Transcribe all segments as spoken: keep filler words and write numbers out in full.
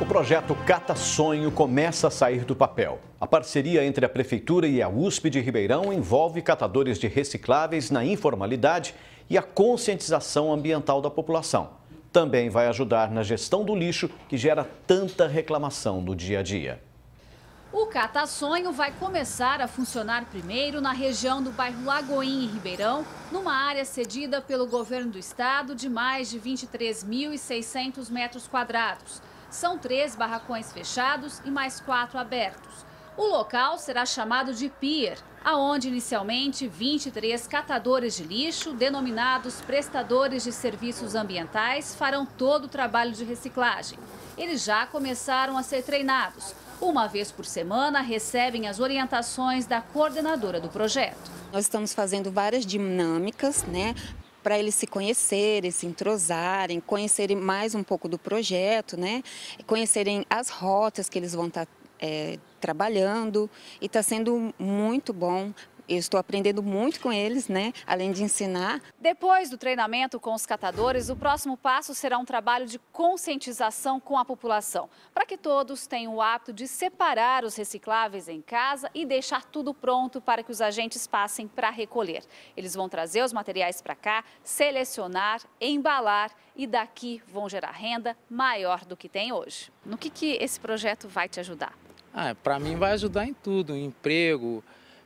O projeto Cata Sonho começa a sair do papel. A parceria entre a Prefeitura e a U S P de Ribeirão envolve catadores de recicláveis na informalidade e a conscientização ambiental da população. Também vai ajudar na gestão do lixo que gera tanta reclamação no dia a dia. O Cata Sonho vai começar a funcionar primeiro na região do bairro Lagoinha, em Ribeirão, numa área cedida pelo governo do estado de mais de vinte e três mil e seiscentos metros quadrados. São três barracões fechados e mais quatro abertos. O local será chamado de Pier, aonde inicialmente vinte e três catadores de lixo, denominados prestadores de serviços ambientais, farão todo o trabalho de reciclagem. Eles já começaram a ser treinados. Uma vez por semana, recebem as orientações da coordenadora do projeto. Nós estamos fazendo várias dinâmicas, né, para eles se conhecerem, se entrosarem, conhecerem mais um pouco do projeto, né, conhecerem as rotas que eles vão estar é, trabalhando, e está sendo muito bom. Eu estou aprendendo muito com eles, né? Além de ensinar. Depois do treinamento com os catadores, o próximo passo será um trabalho de conscientização com a população, para que todos tenham o hábito de separar os recicláveis em casa e deixar tudo pronto para que os agentes passem para recolher. Eles vão trazer os materiais para cá, selecionar, embalar e daqui vão gerar renda maior do que tem hoje. No que, que esse projeto vai te ajudar? Ah, para mim vai ajudar em tudo, em emprego.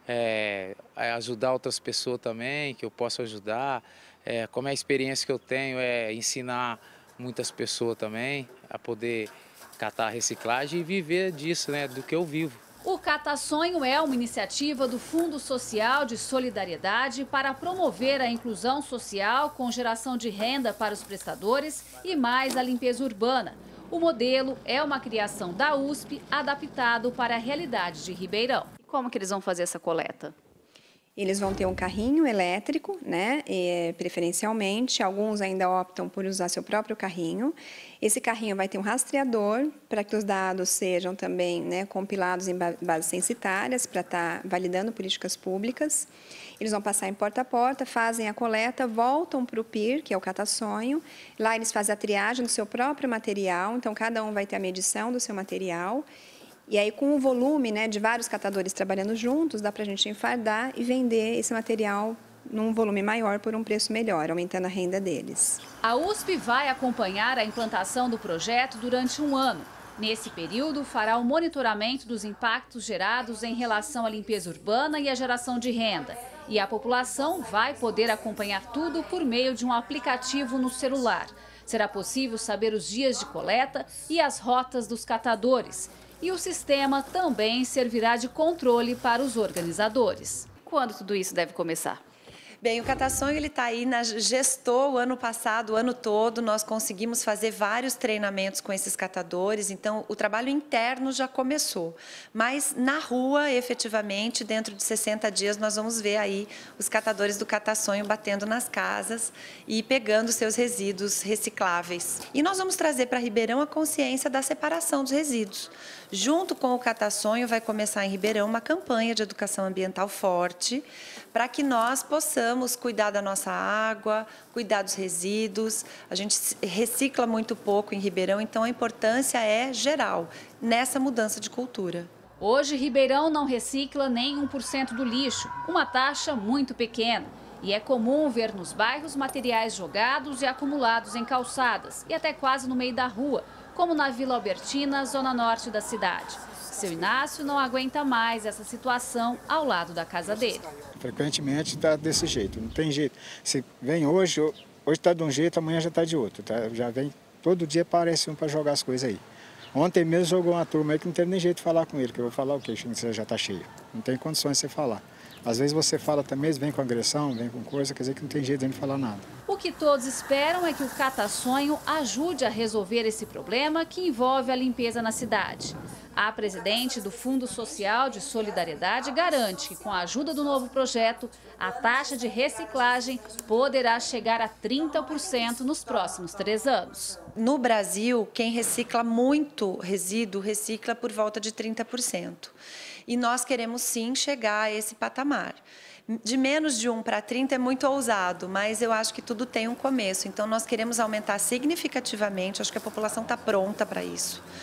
É, ajudar outras pessoas também, que eu posso ajudar. É, como é a experiência que eu tenho é ensinar muitas pessoas também a poder catar reciclagem e viver disso, né, do que eu vivo. O Cata Sonho é uma iniciativa do Fundo Social de Solidariedade para promover a inclusão social com geração de renda para os prestadores e mais a limpeza urbana. O modelo é uma criação da U S P adaptado para a realidade de Ribeirão. Como que eles vão fazer essa coleta? Eles vão ter um carrinho elétrico, né? E, preferencialmente, alguns ainda optam por usar seu próprio carrinho. Esse carrinho vai ter um rastreador para que os dados sejam também, né, compilados em bases censitárias para estar validando políticas públicas. Eles vão passar em porta a porta, fazem a coleta, voltam para o Pier, que é o Cata Sonho. Lá eles fazem a triagem do seu próprio material, então cada um vai ter a medição do seu material. E aí, com o volume, né, de vários catadores trabalhando juntos, dá para a gente enfardar e vender esse material num volume maior por um preço melhor, aumentando a renda deles. A U S P vai acompanhar a implantação do projeto durante um ano. Nesse período, fará o monitoramento dos impactos gerados em relação à limpeza urbana e à geração de renda. E a população vai poder acompanhar tudo por meio de um aplicativo no celular. Será possível saber os dias de coleta e as rotas dos catadores. E o sistema também servirá de controle para os organizadores. Quando tudo isso deve começar? Bem, o Cata Sonho ele está aí, na, gestou o ano passado, o ano todo, nós conseguimos fazer vários treinamentos com esses catadores, então o trabalho interno já começou. Mas na rua, efetivamente, dentro de sessenta dias, nós vamos ver aí os catadores do Cata Sonho batendo nas casas e pegando seus resíduos recicláveis. E nós vamos trazer para Ribeirão a consciência da separação dos resíduos. Junto com o Cata Sonho, vai começar em Ribeirão uma campanha de educação ambiental forte, para que nós possamos cuidar da nossa água, cuidar dos resíduos. A gente recicla muito pouco em Ribeirão, então a importância é geral nessa mudança de cultura. Hoje, Ribeirão não recicla nem um por cento do lixo, uma taxa muito pequena. E é comum ver nos bairros materiais jogados e acumulados em calçadas e até quase no meio da rua, como na Vila Albertina, zona norte da cidade. Seu Inácio não aguenta mais essa situação ao lado da casa dele. Frequentemente está desse jeito, não tem jeito. Se vem hoje, hoje está de um jeito, amanhã já está de outro. Tá? Já vem, todo dia aparece um para jogar as coisas aí. Ontem mesmo jogou uma turma aí que não tem nem jeito de falar com ele, que eu vou falar o quê? Você já está cheio. Não tem condições de você falar. Às vezes você fala também, vem com agressão, vem com coisa, quer dizer que não tem jeito de falar nada. O que todos esperam é que o Cata Sonho ajude a resolver esse problema que envolve a limpeza na cidade. A presidente do Fundo Social de Solidariedade garante que, com a ajuda do novo projeto, a taxa de reciclagem poderá chegar a trinta por cento nos próximos três anos. No Brasil, quem recicla muito resíduo, recicla por volta de trinta por cento. E nós queremos sim chegar a esse patamar. De menos de um para trinta é muito ousado, mas eu acho que tudo tem um começo. Então nós queremos aumentar significativamente, acho que a população está pronta para isso.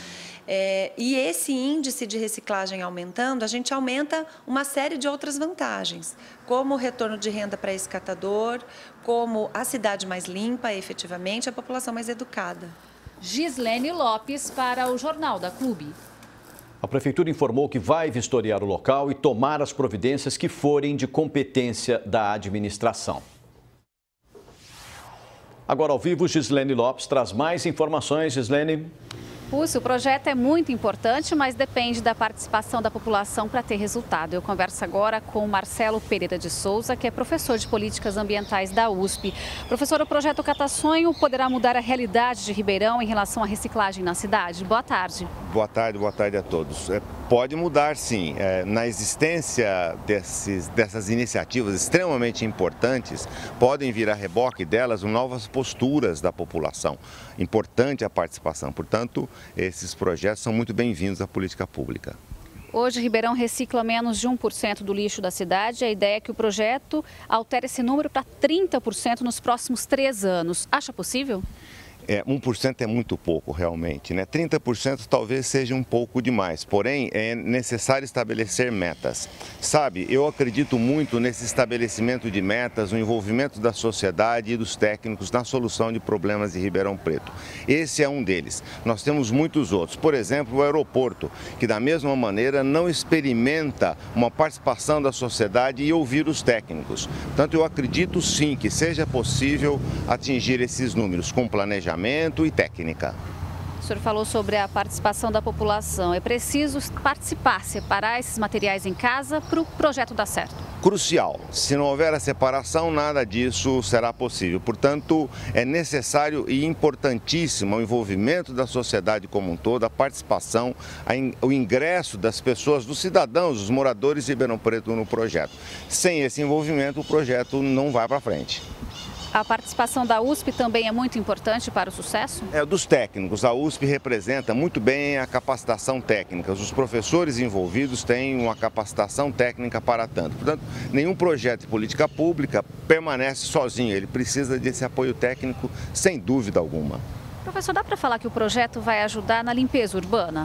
É, e esse índice de reciclagem aumentando, a gente aumenta uma série de outras vantagens, como o retorno de renda para esse catador, como a cidade mais limpa, efetivamente, a população mais educada. Gislene Lopes para o Jornal da Clube. A Prefeitura informou que vai vistoriar o local e tomar as providências que forem de competência da administração. Agora ao vivo, Gislene Lopes traz mais informações. Gislene. Puxa, o projeto é muito importante, mas depende da participação da população para ter resultado. Eu converso agora com Marcelo Pereira de Souza, que é professor de Políticas Ambientais da U S P. Professor, o projeto Catasonho poderá mudar a realidade de Ribeirão em relação à reciclagem na cidade? Boa tarde. Boa tarde, boa tarde a todos. É, pode mudar, sim. É, na existência desses, dessas iniciativas extremamente importantes, podem vir a reboque delas novas posturas da população. Importante a participação. Portanto, esses projetos são muito bem-vindos à política pública. Hoje, Ribeirão recicla menos de um por cento do lixo da cidade. A ideia é que o projeto altere esse número para trinta por cento nos próximos três anos. Acha possível? É, um por cento é muito pouco, realmente, né? trinta por cento talvez seja um pouco demais, porém é necessário estabelecer metas. Sabe, eu acredito muito nesse estabelecimento de metas, no envolvimento da sociedade e dos técnicos na solução de problemas de Ribeirão Preto. Esse é um deles. Nós temos muitos outros. Por exemplo, o aeroporto, que da mesma maneira não experimenta uma participação da sociedade e ouvir os técnicos. Portanto, eu acredito sim que seja possível atingir esses números com planejamento e técnica. O senhor falou sobre a participação da população. É preciso participar, separar esses materiais em casa para o projeto dar certo? Crucial. Se não houver a separação, nada disso será possível. Portanto, é necessário e importantíssimo o envolvimento da sociedade como um todo, a participação, o ingresso das pessoas, dos cidadãos, dos moradores de Ribeirão Preto no projeto. Sem esse envolvimento, o projeto não vai para frente. A participação da U S P também é muito importante para o sucesso? É, dos técnicos. A U S P representa muito bem a capacitação técnica. Os professores envolvidos têm uma capacitação técnica para tanto. Portanto, nenhum projeto de política pública permanece sozinho. Ele precisa desse apoio técnico, sem dúvida alguma. Professor, dá para falar que o projeto vai ajudar na limpeza urbana?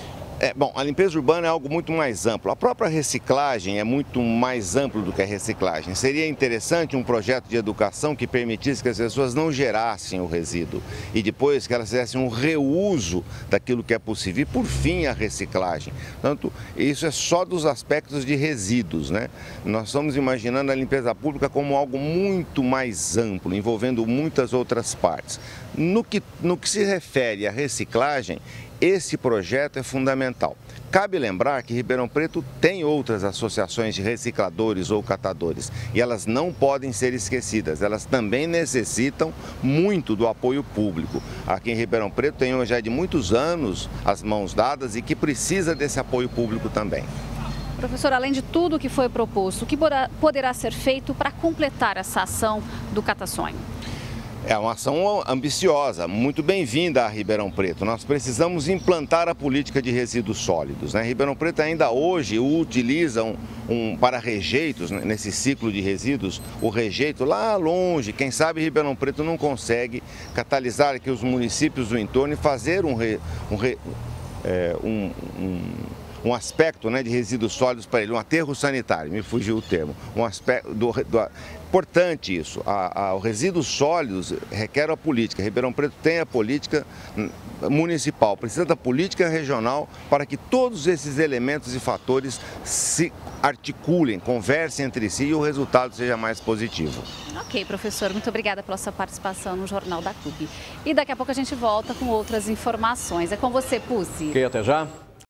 É, bom, a limpeza urbana é algo muito mais amplo. A própria reciclagem é muito mais amplo do que a reciclagem. Seria interessante um projeto de educação que permitisse que as pessoas não gerassem o resíduo e depois que elas fizessem um reuso daquilo que é possível. E, por fim, a reciclagem. Portanto, isso é só dos aspectos de resíduos, né? Nós estamos imaginando a limpeza pública como algo muito mais amplo, envolvendo muitas outras partes. No que, no que se refere à reciclagem, esse projeto é fundamental. Cabe lembrar que Ribeirão Preto tem outras associações de recicladores ou catadores e elas não podem ser esquecidas. Elas também necessitam muito do apoio público. Aqui em Ribeirão Preto tem já de muitos anos as mãos dadas e que precisa desse apoio público também. Professor, além de tudo que foi proposto, o que poderá ser feito para completar essa ação do Catasonho? É uma ação ambiciosa, muito bem-vinda a Ribeirão Preto. Nós precisamos implantar a política de resíduos sólidos, né? Ribeirão Preto ainda hoje utiliza um, um, para rejeitos, né, nesse ciclo de resíduos, o rejeito lá longe. Quem sabe Ribeirão Preto não consegue catalisar aqui os municípios do entorno e fazer um, re, um, re, é, um, um um aspecto, né, de resíduos sólidos para ele, um aterro sanitário, me fugiu o termo, um aspecto do, do, importante isso, a, a, os resíduos sólidos requer a política. Ribeirão Preto tem a política municipal, precisa da política regional para que todos esses elementos e fatores se articulem, conversem entre si e o resultado seja mais positivo. Ok, professor, muito obrigada pela sua participação no Jornal da Clube. E daqui a pouco a gente volta com outras informações. É com você, Pucci. Ok, até já.